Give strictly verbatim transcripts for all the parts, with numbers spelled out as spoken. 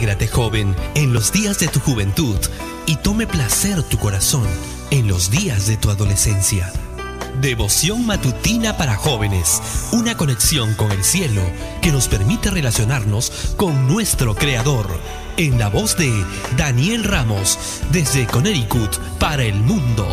Alégrate, joven, en los días de tu juventud, y tome placer tu corazón en los días de tu adolescencia. Devoción matutina para jóvenes, una conexión con el cielo que nos permite relacionarnos con nuestro Creador. En la voz de Daniel Ramos, desde Connecticut para el mundo.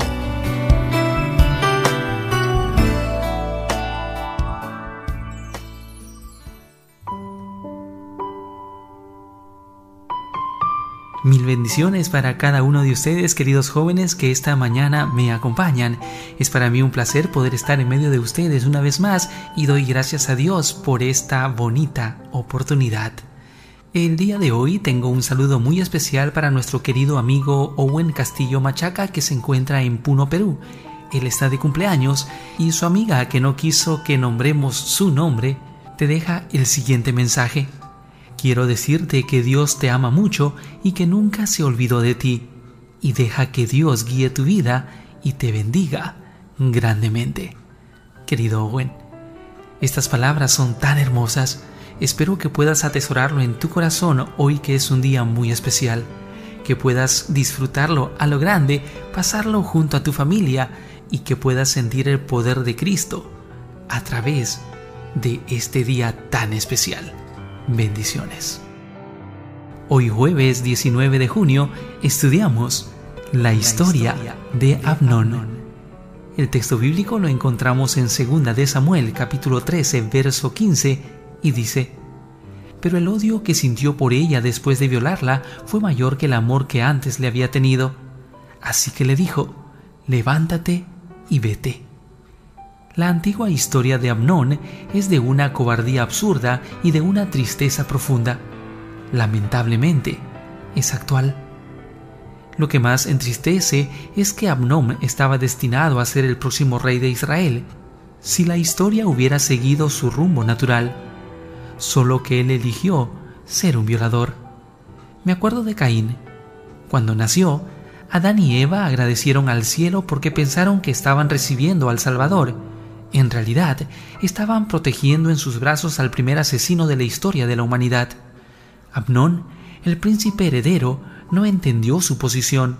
Mil bendiciones para cada uno de ustedes, queridos jóvenes que esta mañana me acompañan. Es para mí un placer poder estar en medio de ustedes una vez más y doy gracias a Dios por esta bonita oportunidad. El día de hoy tengo un saludo muy especial para nuestro querido amigo Owen Castillo Machaca, que se encuentra en Puno, Perú. Él está de cumpleaños y su amiga, que no quiso que nombremos su nombre, te deja el siguiente mensaje. Quiero decirte que Dios te ama mucho y que nunca se olvidó de ti, y deja que Dios guíe tu vida y te bendiga grandemente. Querido Owen, estas palabras son tan hermosas. Espero que puedas atesorarlo en tu corazón hoy, que es un día muy especial, que puedas disfrutarlo a lo grande, pasarlo junto a tu familia y que puedas sentir el poder de Cristo a través de este día tan especial. Bendiciones. Hoy jueves diecinueve de junio estudiamos la historia de Amnón. El texto bíblico lo encontramos en segunda de Samuel capítulo trece verso quince y dice: pero el odio que sintió por ella después de violarla fue mayor que el amor que antes le había tenido. Así que le dijo: levántate y vete. La antigua historia de Amnón es de una cobardía absurda y de una tristeza profunda. Lamentablemente, es actual. Lo que más entristece es que Amnón estaba destinado a ser el próximo rey de Israel, si la historia hubiera seguido su rumbo natural, solo que él eligió ser un violador. Me acuerdo de Caín. Cuando nació, Adán y Eva agradecieron al cielo porque pensaron que estaban recibiendo al Salvador. En realidad, estaban protegiendo en sus brazos al primer asesino de la historia de la humanidad. Amnón, el príncipe heredero, no entendió su posición.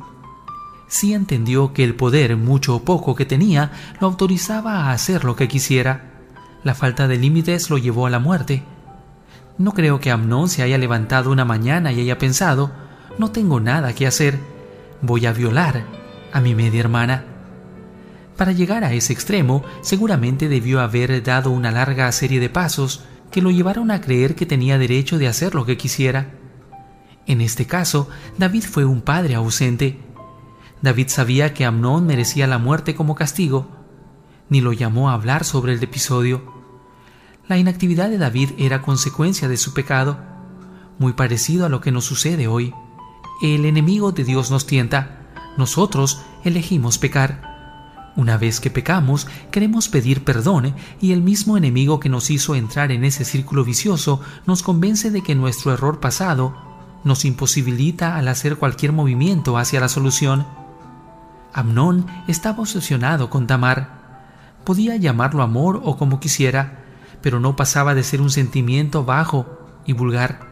Sí entendió que el poder, mucho o poco que tenía, lo autorizaba a hacer lo que quisiera. La falta de límites lo llevó a la muerte. No creo que Amnón se haya levantado una mañana y haya pensado: no tengo nada que hacer, voy a violar a mi media hermana. Para llegar a ese extremo, seguramente debió haber dado una larga serie de pasos que lo llevaron a creer que tenía derecho de hacer lo que quisiera. En este caso, David fue un padre ausente. David sabía que Amnón merecía la muerte como castigo, ni lo llamó a hablar sobre el episodio. La inactividad de David era consecuencia de su pecado, muy parecido a lo que nos sucede hoy. El enemigo de Dios nos tienta, nosotros elegimos pecar. Una vez que pecamos, queremos pedir perdón y el mismo enemigo que nos hizo entrar en ese círculo vicioso nos convence de que nuestro error pasado nos imposibilita al hacer cualquier movimiento hacia la solución. Amnón estaba obsesionado con Tamar. Podía llamarlo amor o como quisiera, pero no pasaba de ser un sentimiento bajo y vulgar.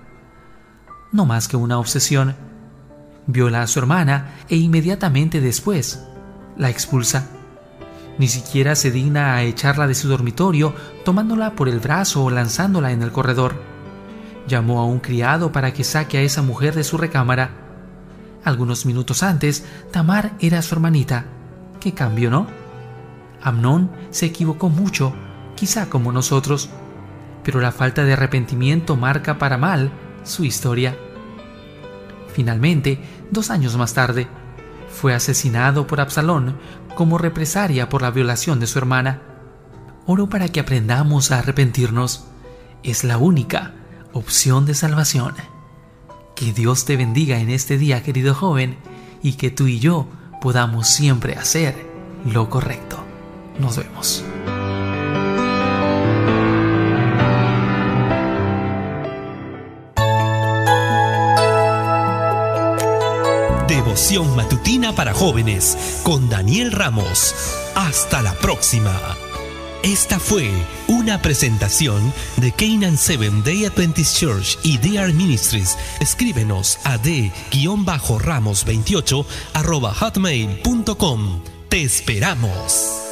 No más que una obsesión. Viola a su hermana e inmediatamente después la expulsa. Ni siquiera se digna a echarla de su dormitorio, tomándola por el brazo o lanzándola en el corredor. Llamó a un criado para que saque a esa mujer de su recámara. Algunos minutos antes, Tamar era su hermanita. ¿Qué cambio, no? Amnón se equivocó mucho, quizá como nosotros, pero la falta de arrepentimiento marca para mal su historia. Finalmente, dos años más tarde, fue asesinado por Absalón como represalia por la violación de su hermana. Oro para que aprendamos a arrepentirnos. Es la única opción de salvación. Que Dios te bendiga en este día, querido joven, y que tú y yo podamos siempre hacer lo correcto. Nos vemos. Devoción matutina para jóvenes con Daniel Ramos. Hasta la próxima. Esta fue una presentación de Canaan Seventh Day Adventist Church y D R Ministries. Escríbenos a d ramos veintiocho arroba hotmail punto com. Te esperamos.